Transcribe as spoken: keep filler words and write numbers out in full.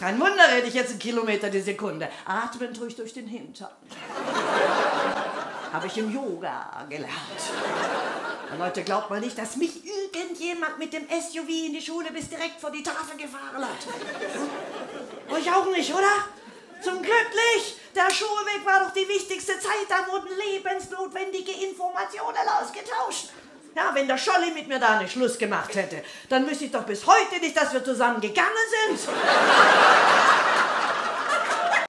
Kein Wunder, rede ich jetzt einen Kilometer die Sekunde. Atmen tue ich durch den Hintern. Habe ich im Yoga gelernt. Und Leute, glaubt mal nicht, dass mich irgendjemand mit dem S U V in die Schule bis direkt vor die Tafel gefahren hat. Euch auch nicht, oder? Zum Glück nicht. Der Schulweg war doch die wichtigste Zeit. Da wurden lebensnotwendige Informationen ausgetauscht. Ja, wenn der Scholli mit mir da nicht Schluss gemacht hätte, dann wüsste ich doch bis heute nicht, dass wir zusammen gegangen sind.